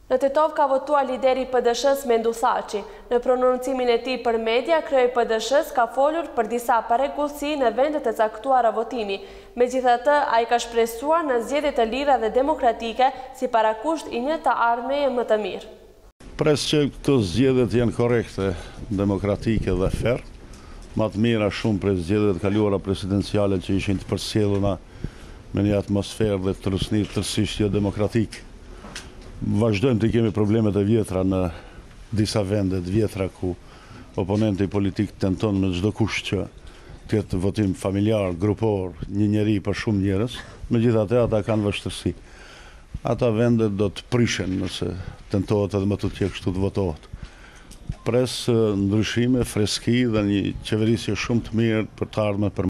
Në Tetov ka votuar lideri i PDSH-s Mendu Thaçi. Në prononcimin e tij për media, kryei PDSH-s ka folur për disa parregullsi në vendet e caktuara votimi. Megjithatë, ai ka shpresuar në zgjedhje të lira dhe demokratike si parakusht i një të ardhmeje më të mirë. Pres që këto zgjedhjet janë korrekte, demokratike dhe fair, më të mira shumë për zgjedhjet kaluara presidenciale që ishin të përcjellura me një atmosferë dhe trusni tërësisht jo demokratike. Vazhdojmë të kemi problemet e vjetra në disa vendet vjetra ku oponenti politik tenton me çdo kusht që të jetë votim familjar, grupor, një njeri për shumë njerëz, megjithatë ata kanë vështirësi. Ata vendet do të prishen nëse tentohet edhe më tutje kështu të votohet. Pres ndryshime, freski dhe një qeverisje shumë të mirë për të ardhmen për